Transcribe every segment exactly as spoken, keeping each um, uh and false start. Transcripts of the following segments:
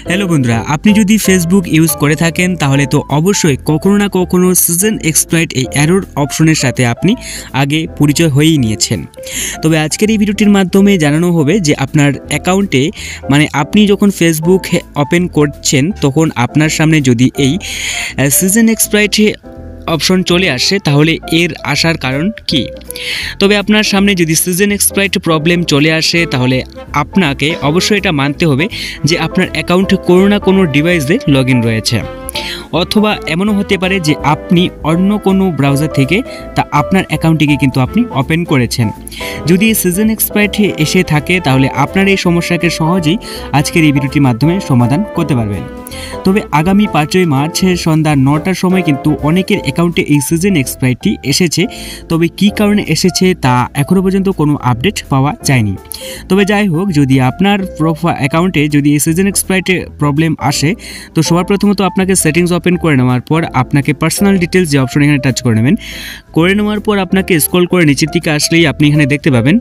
Hello বন্ধুরা, আপনি যদি ফেসবুক ইউজ করে থাকেন তাহলে তো অবশ্যই কখনো না কখনো সিজন এক্সপ্লয়েট এই এরর অপশনের সাথে আপনি আগে পরিচয় হয়েই নিয়েছেন। তবে আজকের এই ভিডিওটির মাধ্যমে জানানো হবে যে আপনার অ্যাকাউন্টে মানে আপনি যখন ফেসবুক ওপেন করছেন তখন আপনার সামনে যদি এই সিজন এক্সপ্লয়েট অপশন চলে আসে তাহলে এর আসার কারণ কি। তবে আপনার সামনে যদি সিজন এক্সপ্লয়েট প্রবলেম চলে আসে তাহলে আপনাকে অবশ্যই এটা মানতে হবে যে আপনার অ্যাকাউন্টে কোনো না কোনো ডিভাইসে লগ ইন রয়েছে, অথবা এমনও হতে পারে যে আপনি অন্য কোনো ব্রাউজার থেকে তা আপনার অ্যাকাউন্টটিকে কিন্তু আপনি ওপেন করেছেন। যদি এই সিজন এক্সপায়ার্ড এসে থাকে তাহলে আপনার এই সমস্যাকে সহজেই আজকের এই ভিডিওটির মাধ্যমে সমাধান করতে পারবেন। তবে আগামী পাঁচই মার্চ সন্ধ্যা নটার সময় কিন্তু অনেকের অ্যাকাউন্টে এই সিজন এক্সপায়ারটি এসেছে। তবে কী কারণে এসেছে তা এখনও পর্যন্ত কোনো আপডেট পাওয়া যায়নি। তবে যাই হোক, যদি আপনার প্রোফাইল অ্যাকাউন্টে যদি এই সিজন এক্সপায়ার্ডে প্রবলেম আসে তো সবার প্রথমত আপনাকে সেটিংস ওপেন করে নেওয়ার পর আপনাকে পার্সোনাল ডিটেলস যে অপশন এখানে টাচ করে নেবেন। করে নেওয়ার পর আপনাকে স্ক্রল করে নিচের দিকে আসলেই আপনি এখানে দেখতে পাবেন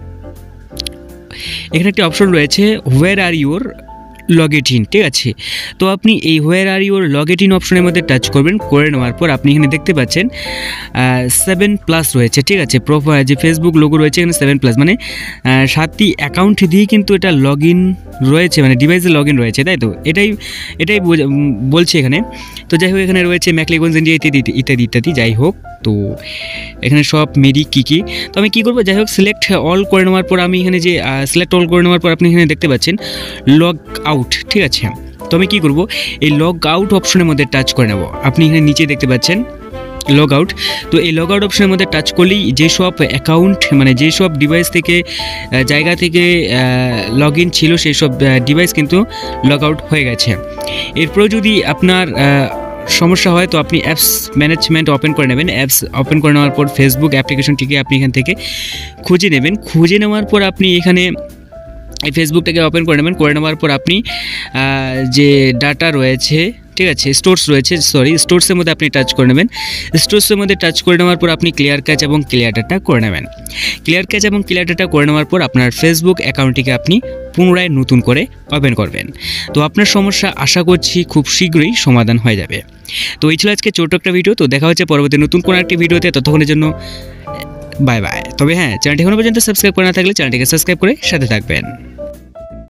এখানে একটি অপশন রয়েছে where are your log in. ঠিক আছে, তো আপনি এই where are your log in অপশনের মধ্যে টাচ করবেন। করে নেওয়ার পর আপনি এখানে দেখতে পাচ্ছেন সেভেন প্লাস রয়েছে। ঠিক আছে, প্রোফাইল যে ফেসবুক লোগো রয়েছে এখানে সেভেন প্লাস মানে সাতটি অ্যাকাউন্ট দিয়ে কিন্তু এটা লগ ইন রয়েছে, মানে ডিভাইসে লগ ইন রয়েছে, তাই তো এটাই এটাই বলছে এখানে। তো যাই হোক, এখানে রয়েছে ম্যাকলিগঞ্জ ইন্ডিয়া ইত্যাদি ইত্যাদি ইত্যাদি যাই হোক, তো এখানে সব মেরি কী কী। তো আমি কী করবো, যাই হোক সিলেক্ট অল করে নেওয়ার পর আমি এখানে যে সিলেক্ট অল করে নেওয়ার পর আপনি এখানে দেখতে পাচ্ছেন লগ আউট। ঠিক আছে, তো আমি কী করবো, এই লগ আউট অপশনের মধ্যে টাচ করে নেব। আপনি এখানে নিচে দেখতে পাচ্ছেন লগ আউট। তো এই লগ আউট অপশনের মধ্যে টাচ করলেই যেসব অ্যাকাউন্ট মানে যেসব ডিভাইস থেকে জায়গা থেকে লগ ইন ছিল সেই সব ডিভাইস কিন্তু লগ আউট হয়ে গেছে। এরপরেও যদি আপনার সমস্যা হয় তো আপনি অ্যাপস ম্যানেজমেন্ট ওপেন করে নেবেন। অ্যাপস ওপেন করে নেওয়ার পর ফেসবুক অ্যাপ্লিকেশনটিকে আপনি এখান থেকে খুঁজে নেবেন। খুঁজে নেওয়ার পর আপনি এখানে এই ফেসবুকটাকে ওপেন করে নেবেন। করে নেওয়ার পর আপনি যে ডাটা রয়েছে, ঠিক আছে, স্টোরস রয়েছে, সরি স্টোরসের মধ্যে আপনি টাচ করে নেবেন। স্টোরসের মধ্যে টাচ করে নেওয়ার পর আপনি ক্লিয়ার ক্যাচ এবং ক্লিয়ার ডাটা করে নেবেন। ক্লিয়ার ক্যাচ এবং ক্লিয়ার ডাটা করে নেওয়ার পর আপনার ফেসবুক অ্যাকাউন্টটিকে আপনি পুনরায় নতুন করে ওপেন করবেন। তো আপনার সমস্যা আশা করছি খুব শীঘ্রই সমাধান হয়ে যাবে। তো এই ছিল আজকে ছোট্ট একটা ভিডিও। তো দেখা হচ্ছে পরবর্তী নতুন কোনো একটি ভিডিওতে, ততক্ষণের জন্য বাই বাই। তবে হ্যাঁ, চ্যানেলটি এখনো পর্যন্ত সাবস্ক্রাইব করে না থাকলে চ্যানেলটিকে সাবস্ক্রাইব করে সাথে থাকবেন।